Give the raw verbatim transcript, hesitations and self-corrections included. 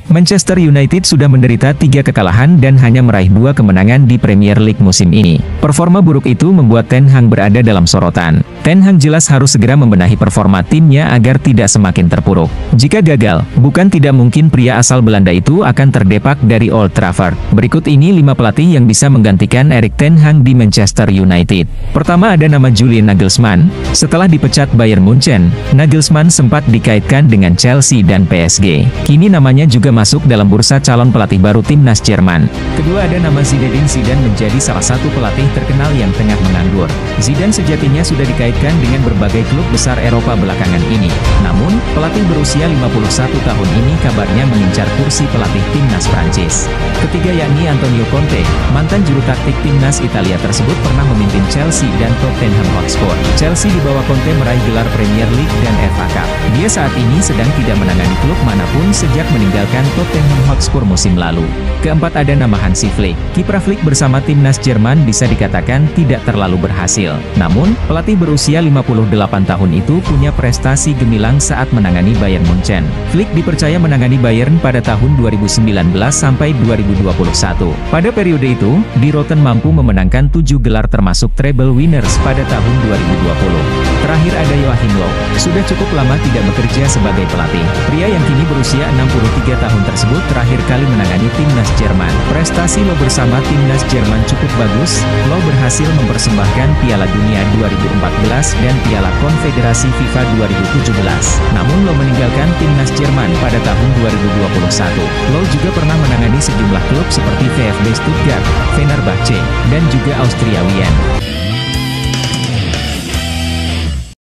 Manchester United sudah menderita tiga kekalahan dan hanya meraih dua kemenangan di Premier League musim ini. Performa buruk itu membuat Ten Hag berada dalam sorotan. Ten Hag jelas harus segera membenahi performa timnya agar tidak semakin terpuruk. Jika gagal, bukan tidak mungkin pria asal Belanda itu akan terdepak dari Old Trafford. Berikut ini lima pelatih yang bisa menggantikan Erik ten Hag di Manchester United. Pertama ada nama Julian Nagelsmann. Setelah dipecat Bayern Munchen, Nagelsmann sempat dikaitkan dengan Chelsea dan P S G. Kini namanya juga masuk dalam bursa calon pelatih baru timnas Jerman. Kedua ada nama Zinedine Zidane menjadi salah satu pelatih terkenal yang tengah menganggur. Zidane sejatinya sudah dikaitkan dengan berbagai klub besar Eropa belakangan ini. Namun, pelatih berusia lima puluh satu tahun ini kabarnya mengincar kursi pelatih timnas Prancis. Ketiga yakni Antonio Conte, mantan juru taktik timnas Italia tersebut pernah memimpin Chelsea dan Tottenham Hotspur. Chelsea di bawah Conte meraih gelar Premier League dan F A Cup. Dia saat ini sedang tidak menangani klub manapun sejak meninggalkan Tottenham Hotspur musim lalu. Keempat ada nama Hansi Flick. Kiprah Flick bersama timnas Jerman bisa dikatakan tidak terlalu berhasil. Namun, pelatih berusia lima puluh delapan tahun itu punya prestasi gemilang saat menangani Bayern Munchen. Flick dipercaya menangani Bayern pada tahun dua ribu sembilan belas sampai dua ribu dua puluh satu. Pada periode itu, Die Roten mampu memenangkan tujuh gelar termasuk treble winners pada tahun dua ribu dua puluh. Terakhir ada Joachim Löw. Sudah cukup lama tidak bekerja sebagai pelatih. Pria yang kini berusia enam puluh tiga tahun tersebut terakhir kali menangani timnas Jerman. Prestasi Löw bersama timnas Jerman cukup bagus. Löw berhasil mempersembahkan Piala Dunia dua ribu empat belas dan Piala Konfederasi FIFA dua ribu tujuh belas. Namun Löw meninggalkan timnas Jerman pada tahun dua ribu dua puluh satu. Löw juga pernah menangani sejumlah klub seperti V F B Stuttgart, Fenerbahce, dan juga Austria Wien.